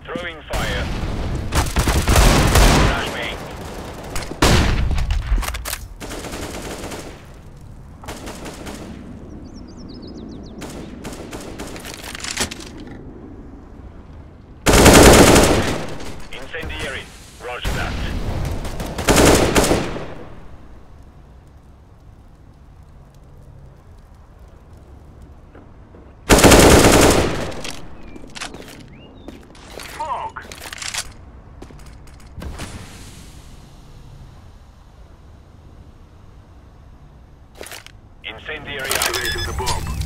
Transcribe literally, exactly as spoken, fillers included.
Throwing fire. Flashbang. Incendiary. Roger that. Fog! Incendiary out. Activating the bomb.